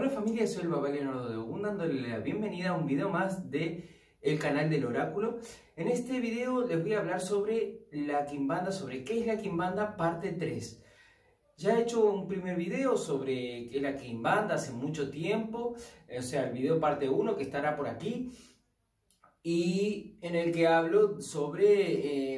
Hola familia, soy el papá Leonardo de Ogún, dándole la bienvenida a un video más de el canal del oráculo. En este video les voy a hablar sobre la quimbanda, sobre qué es la quimbanda, parte 3. Ya he hecho un primer video sobre qué es la quimbanda hace mucho tiempo, o sea, el video parte 1 que estará por aquí, y en el que hablo sobre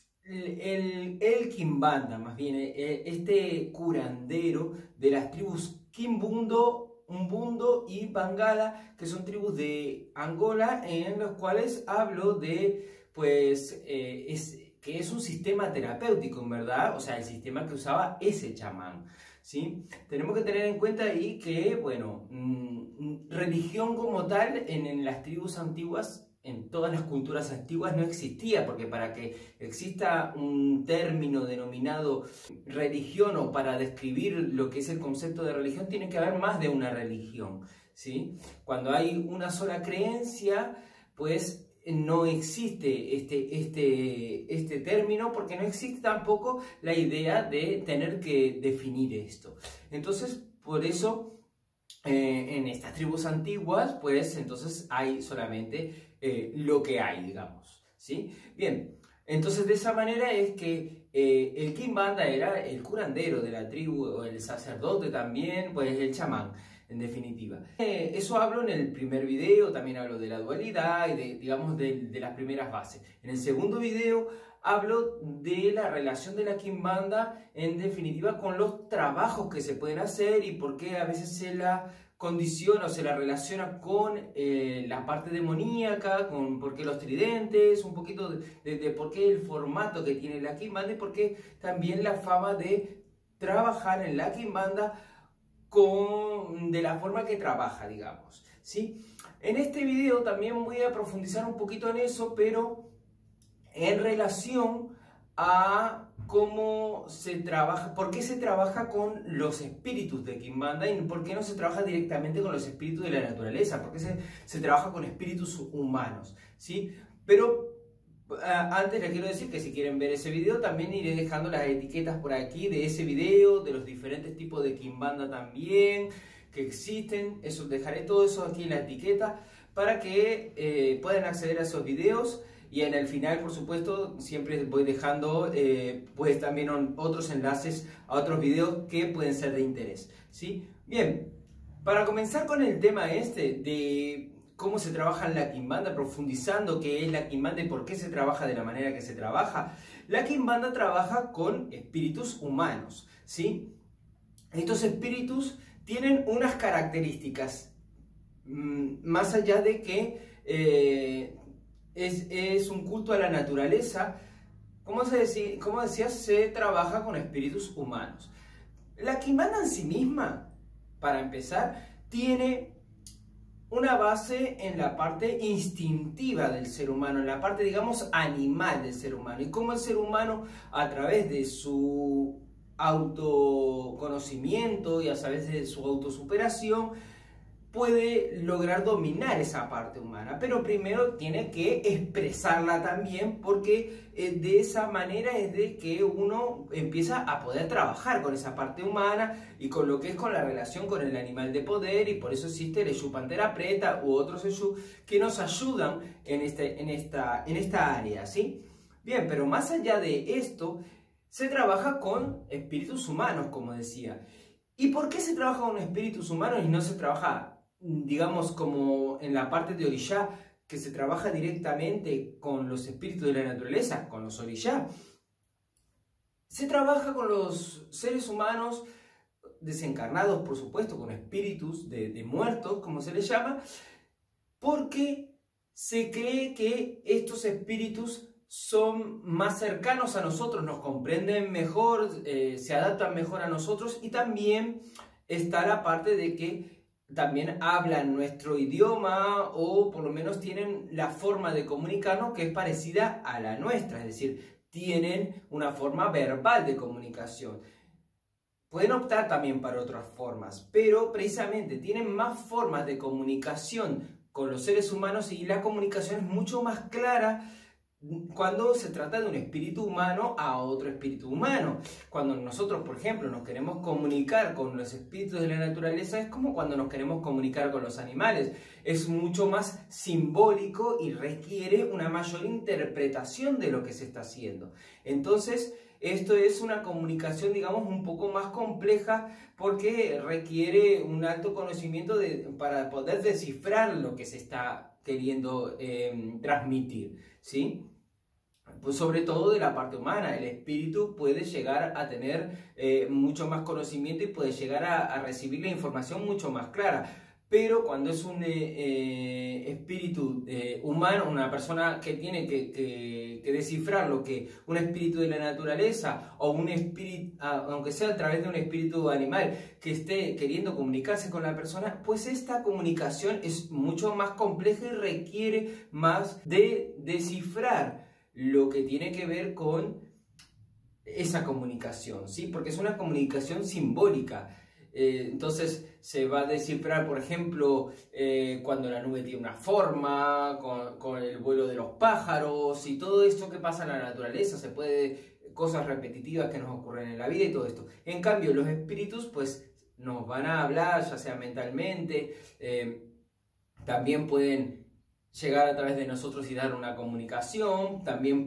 el quimbanda, más bien este curandero de las tribus Kimbundo, Umbundo y Bangala, que son tribus de Angola, en los cuales hablo de, pues, que es un sistema terapéutico, en verdad, o sea, el sistema que usaba ese chamán, ¿sí? Tenemos que tener en cuenta ahí que, bueno, religión como tal en las tribus antiguas, en todas las culturas antiguas no existía, porque para que exista un término denominado religión o para describir lo que es el concepto de religión, tiene que haber más de una religión, ¿sí? Cuando hay una sola creencia, pues no existe este término, porque no existe tampoco la idea de tener que definir esto. Entonces, por eso, en estas tribus antiguas, pues entonces hay solamente lo que hay, digamos, ¿sí? Bien, entonces de esa manera es que el quimbanda era el curandero de la tribu, o el sacerdote también, pues el chamán, en definitiva. Eso hablo en el primer video, también hablo de la dualidad y digamos, de las primeras bases. En el segundo video hablo de la relación de la quimbanda, en definitiva, con los trabajos que se pueden hacer y por qué a veces se la condiciona o se la relaciona con la parte demoníaca, con por qué los tridentes, un poquito de por qué el formato que tiene la quimbanda y por qué también la fama de trabajar en la quimbanda de la forma que trabaja, digamos, ¿sí? En este video también voy a profundizar un poquito en eso, pero en relación a cómo se trabaja, por qué se trabaja con los espíritus de quimbanda y por qué no se trabaja directamente con los espíritus de la naturaleza, por qué se trabaja con espíritus humanos, ¿sí? Pero antes les quiero decir que si quieren ver ese video, también iré dejando las etiquetas por aquí de ese video, de los diferentes tipos de quimbanda también que existen. Eso, dejaré todo eso aquí en la etiqueta para que puedan acceder a esos videos. Y en el final, por supuesto, siempre voy dejando pues también otros enlaces a otros videos que pueden ser de interés, ¿sí? Bien, para comenzar con el tema de cómo se trabaja en la quimbanda, profundizando qué es la quimbanda y por qué se trabaja de la manera que se trabaja. La quimbanda trabaja con espíritus humanos, ¿sí? Estos espíritus tienen unas características, más allá de que es un culto a la naturaleza. Como decía, se trabaja con espíritus humanos. La quimbanda en sí misma, para empezar, tiene una base en la parte instintiva del ser humano, en la parte, digamos, animal del ser humano, y cómo el ser humano, a través de su autoconocimiento y a través de su autosuperación, puede lograr dominar esa parte humana, pero primero tiene que expresarla también, porque de esa manera es de que uno empieza a poder trabajar con esa parte humana y con lo que es con la relación con el animal de poder, y por eso existe el Eshu Pantera Preta u otros Eshu que nos ayudan en esta área, ¿sí? Bien, pero más allá de esto, se trabaja con espíritus humanos, como decía. ¿Y por qué se trabaja con espíritus humanos y no se trabaja, digamos, como en la parte de Orishá, que se trabaja directamente con los espíritus de la naturaleza, con los Orishá? Se trabaja con los seres humanos desencarnados, por supuesto, con espíritus de muertos, como se les llama, porque se cree que estos espíritus son más cercanos a nosotros, nos comprenden mejor, se adaptan mejor a nosotros, y también está la parte de que también hablan nuestro idioma, o por lo menos tienen la forma de comunicarnos que es parecida a la nuestra, es decir, tienen una forma verbal de comunicación. Pueden optar también para otras formas, pero precisamente tienen más formas de comunicación con los seres humanos, y la comunicación es mucho más clara cuando se trata de un espíritu humano a otro espíritu humano. Cuando nosotros, por ejemplo, nos queremos comunicar con los espíritus de la naturaleza, es como cuando nos queremos comunicar con los animales. Es mucho más simbólico y requiere una mayor interpretación de lo que se está haciendo. Entonces, esto es una comunicación, digamos, un poco más compleja porque requiere un alto conocimiento para poder descifrar lo que se está queriendo transmitir, ¿sí? Pues sobre todo de la parte humana. El espíritu puede llegar a tener mucho más conocimiento y puede llegar a recibir la información mucho más clara. Pero cuando es un espíritu humano, una persona que tiene que descifrar lo que un espíritu de la naturaleza o un espíritu, aunque sea a través de un espíritu animal que esté queriendo comunicarse con la persona, pues esta comunicación es mucho más compleja y requiere más de descifrar lo que tiene que ver con esa comunicación, ¿sí? Porque es una comunicación simbólica. Entonces se va a descifrar, por ejemplo, cuando la nube tiene una forma, con el vuelo de los pájaros y todo esto que pasa en la naturaleza, cosas repetitivas que nos ocurren en la vida y todo esto. En cambio, los espíritus, pues, nos van a hablar, ya sea mentalmente, también pueden llegar a través de nosotros y dar una comunicación, también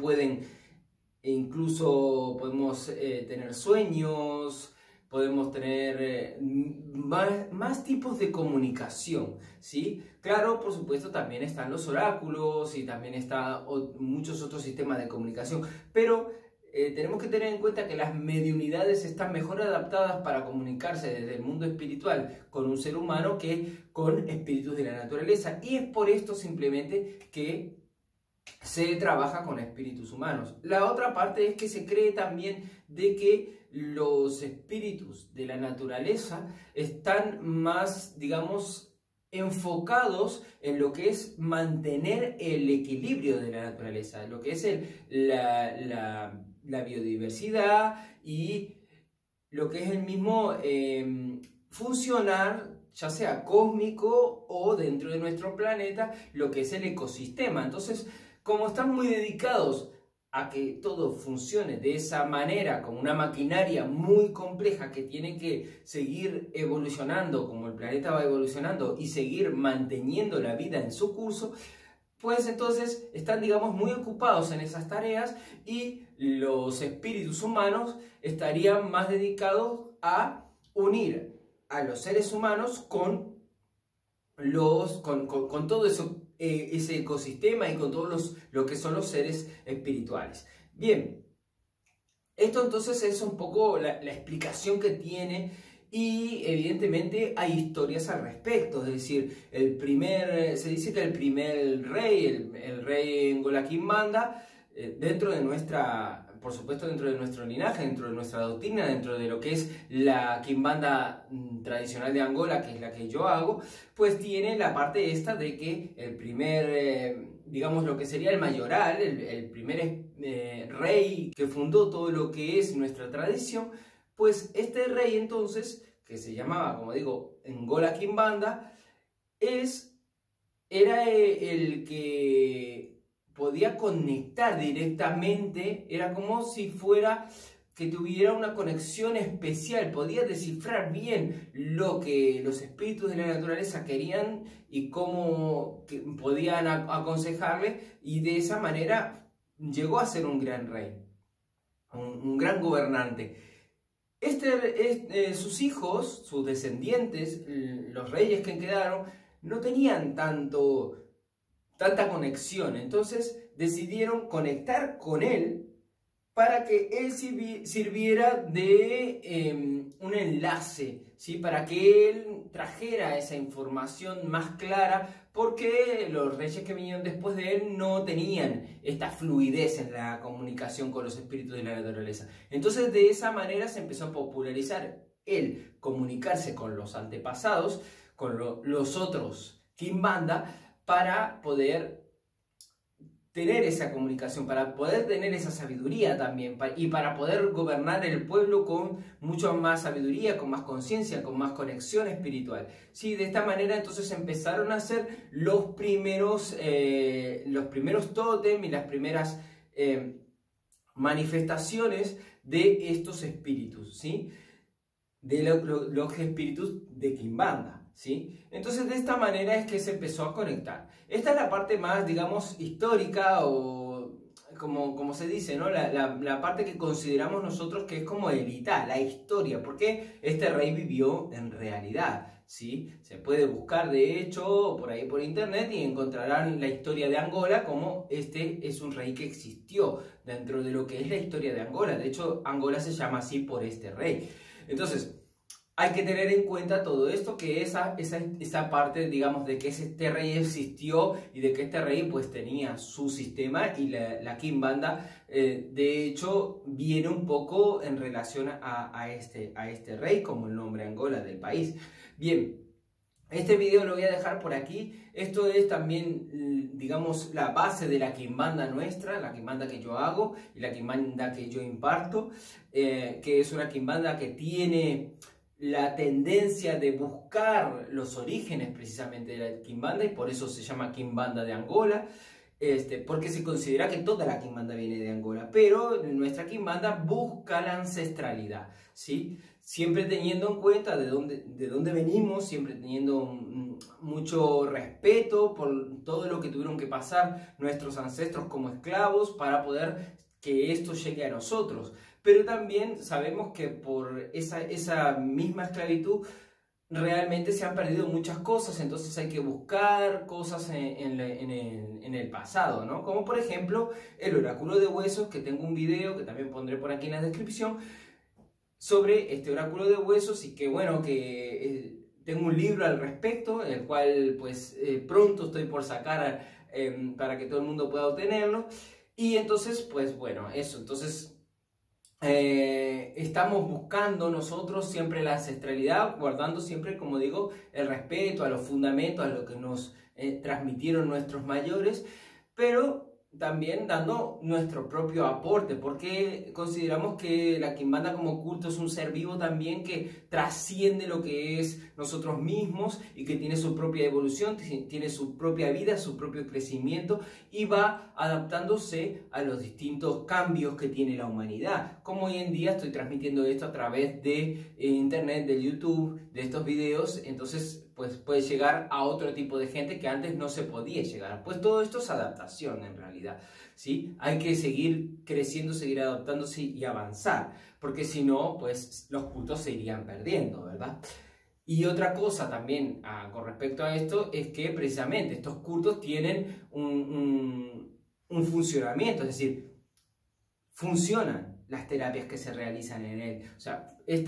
incluso podemos tener sueños, podemos tener más tipos de comunicación, ¿sí? Claro, por supuesto, también están los oráculos y también están muchos otros sistemas de comunicación, pero tenemos que tener en cuenta que las mediunidades están mejor adaptadas para comunicarse desde el mundo espiritual con un ser humano que con espíritus de la naturaleza, y es por esto simplemente que se trabaja con espíritus humanos. La otra parte es que se cree también de que los espíritus de la naturaleza están más, digamos, enfocados en lo que es mantener el equilibrio de la naturaleza, lo que es la biodiversidad y lo que es el mismo funcionar, ya sea cósmico o dentro de nuestro planeta, lo que es el ecosistema. Entonces, como están muy dedicados a que todo funcione de esa manera, como una maquinaria muy compleja que tiene que seguir evolucionando como el planeta va evolucionando y seguir manteniendo la vida en su curso, pues entonces están, digamos, muy ocupados en esas tareas, y los espíritus humanos estarían más dedicados a unir a los seres humanos con todo eso, ese ecosistema y con todos lo que son los seres espirituales. Bien, esto entonces es un poco la explicación que tiene, y evidentemente hay historias al respecto. Es decir, se dice que el primer rey, el rey Ngola Quimbanda, dentro de por supuesto dentro de nuestro linaje, dentro de nuestra doctrina, dentro de lo que es la Quimbanda tradicional de Angola, que es la que yo hago, pues tiene la parte esta de que el primer, digamos, lo que sería el mayoral, el primer rey que fundó todo lo que es nuestra tradición, pues este rey entonces, que se llamaba, como digo, Ngola Quimbanda, era el que podía conectar directamente, era como si fuera que tuviera una conexión especial, podía descifrar bien lo que los espíritus de la naturaleza querían y cómo podían aconsejarle, y de esa manera llegó a ser un gran rey, un gran gobernante. Sus hijos, sus descendientes, los reyes que quedaron, no tenían tanta conexión, entonces decidieron conectar con él para que él sirviera de un enlace, ¿sí? Para que él trajera esa información más clara, porque los reyes que vinieron después de él no tenían esta fluidez en la comunicación con los espíritus de la naturaleza. Entonces de esa manera se empezó a popularizar el comunicarse con los antepasados, con los otros Quimbanda, para poder tener esa comunicación, para poder tener esa sabiduría también y para poder gobernar el pueblo con mucho más sabiduría, con más conciencia, con más conexión espiritual. Sí, de esta manera entonces empezaron a hacer los primeros tótem y las primeras manifestaciones de estos espíritus, ¿sí? De los espíritus de Quimbanda. ¿Sí? Entonces de esta manera es que se empezó a conectar. Esta es la parte más, digamos, histórica o como se dice, ¿no? La parte que consideramos nosotros que es como elita, la historia, porque este rey vivió en realidad, ¿sí? Se puede buscar de hecho por ahí por internet y encontrarán la historia de Angola como este es un rey que existió dentro de lo que es la historia de Angola. De hecho, Angola se llama así por este rey. Entonces, hay que tener en cuenta todo esto, que esa parte, digamos, de que este rey existió y de que este rey pues tenía su sistema y la Quimbanda, de hecho, viene un poco en relación a este rey, como el nombre Angola del país. Bien, este video lo voy a dejar por aquí. Esto es también, digamos, la base de la Quimbanda nuestra, la Quimbanda que yo hago y la Quimbanda que yo imparto, que es una Quimbanda que tiene la tendencia de buscar los orígenes precisamente de la Quimbanda y por eso se llama Quimbanda de Angola, porque se considera que toda la Quimbanda viene de Angola, pero nuestra Quimbanda busca la ancestralidad, ¿sí? Siempre teniendo en cuenta de dónde venimos, siempre teniendo mucho respeto por todo lo que tuvieron que pasar nuestros ancestros como esclavos para poder que esto llegue a nosotros. Pero también sabemos que por esa misma esclavitud realmente se han perdido muchas cosas, entonces hay que buscar cosas en el pasado, ¿no? Como por ejemplo el oráculo de huesos, que tengo un video que también pondré por aquí en la descripción sobre este oráculo de huesos y que bueno, que tengo un libro al respecto, el cual pues pronto estoy por sacar para que todo el mundo pueda obtenerlo. Y entonces pues bueno, eso, entonces estamos buscando nosotros siempre la ancestralidad, guardando siempre, como digo, el respeto a los fundamentos, a lo que nos transmitieron nuestros mayores, pero también dando nuestro propio aporte, porque consideramos que la Quimbanda como culto es un ser vivo también que trasciende lo que es nosotros mismos y que tiene su propia evolución, tiene su propia vida, su propio crecimiento y va adaptándose a los distintos cambios que tiene la humanidad. Como hoy en día estoy transmitiendo esto a través de internet, de YouTube, de estos videos, entonces pues puede llegar a otro tipo de gente que antes no se podía llegar. Pues todo esto es adaptación en realidad, ¿sí? Hay que seguir creciendo, seguir adaptándose y avanzar, porque si no, pues los cultos se irían perdiendo, ¿verdad? Y otra cosa también con respecto a esto es que precisamente estos cultos tienen un funcionamiento, es decir, funcionan las terapias que se realizan en él. O sea,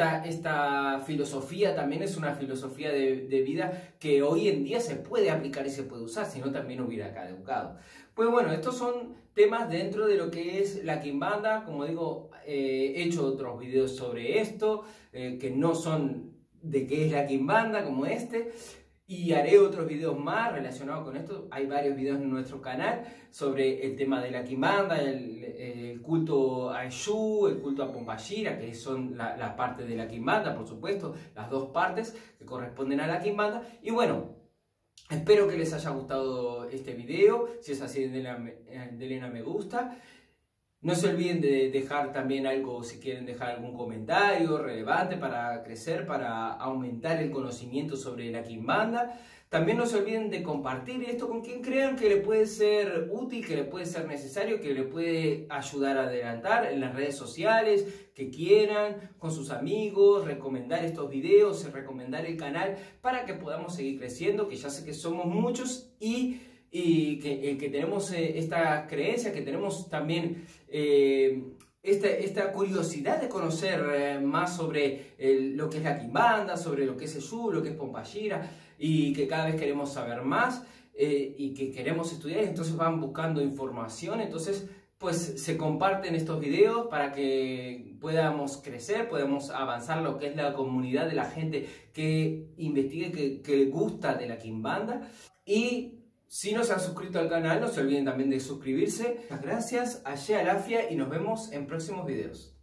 esta filosofía también es una filosofía de vida que hoy en día se puede aplicar y se puede usar, si no también hubiera caducado. Pues bueno, estos son temas dentro de lo que es la Quimbanda. Como digo, he hecho otros videos sobre esto, que no son de qué es la Quimbanda, como este. Y haré otros videos más relacionados con esto. Hay varios videos en nuestro canal sobre el tema de la Quimbanda, el culto a Eshu, el culto a Pombagira, que son la parte de la Quimbanda, por supuesto, las dos partes que corresponden a la Quimbanda. Y bueno, espero que les haya gustado este video. Si es así, denle a me gusta. No se olviden de dejar también algo, si quieren dejar algún comentario relevante para crecer, para aumentar el conocimiento sobre la Quimbanda. También no se olviden de compartir esto con quien crean que le puede ser útil, que le puede ser necesario, que le puede ayudar a adelantar en las redes sociales, que quieran, con sus amigos, recomendar estos videos, recomendar el canal para que podamos seguir creciendo, que ya sé que somos muchos y que tenemos esta creencia, que tenemos también esta curiosidad de conocer más sobre lo que es la Quimbanda, sobre lo que es Eshu, lo que es Pombagira, y que cada vez queremos saber más y que queremos estudiar, entonces van buscando información, entonces pues se comparten estos videos para que podamos crecer, podamos avanzar lo que es la comunidad de la gente que investigue, que gusta de la Quimbanda. Y Si no se han suscrito al canal, no se olviden también de suscribirse. Muchas gracias, Ashea Lafia y nos vemos en próximos videos.